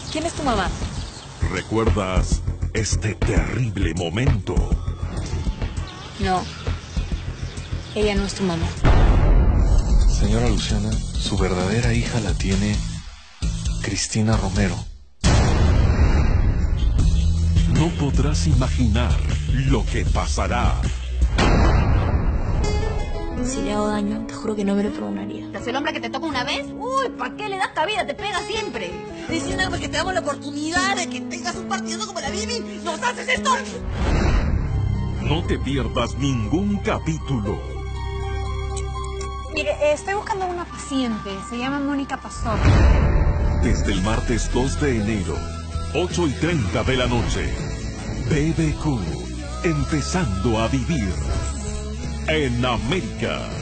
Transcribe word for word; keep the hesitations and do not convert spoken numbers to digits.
¿Quién es tu mamá? ¿Recuerdas este terrible momento? No. Ella no es tu mamá. Señora Luciana, su verdadera hija la tiene Cristina Romero. No podrás imaginar lo que pasará. Si le hago daño, te juro que no me lo perdonaría. ¿Es el hombre que te toca una vez? Uy, ¿para qué le das cabida? Te pega siempre. Diciendo porque te damos la oportunidad de que tengas un partido como la Bibi. ¿Nos haces esto? No te pierdas ningún capítulo. Mire, eh, estoy buscando a una paciente. Se llama Mónica Pastor. Desde el martes dos de enero, ocho y treinta de la noche. B B Q, empezando a vivir en América.